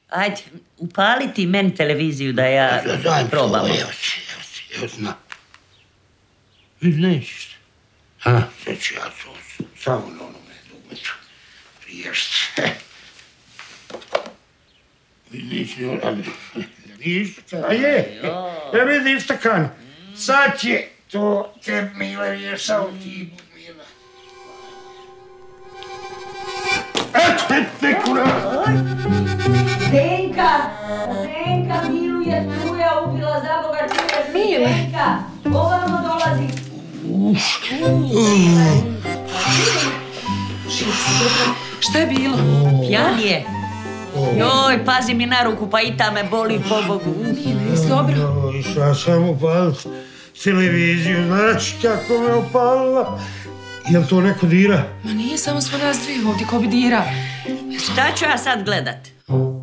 Ajde, upali ti meni televiziju da ja probam. Evo zna. Vidi, nećeš. Sad ću ja to samo na onome dugmeću priješći. Vidi, nisi ne uradi. A je, vidi istakan. Sad će to te Mile rješao ti Mile. Eto, kura! Zdenka, Milu je struja ubila, za Boga čuješ. Mile! Zdenka, govorno dolazi. Šta je bilo? Pjan je. Joj, pazi mi na ruku, pa i ta me boli, pobogu. Mile, jesi dobro? Išla sam upalit televiziju, znači kako me opalila. Jel to neko dira? Ma nije, samo smo nas dvije ovdje, ko bi dira. Šta ću ja sad gledat?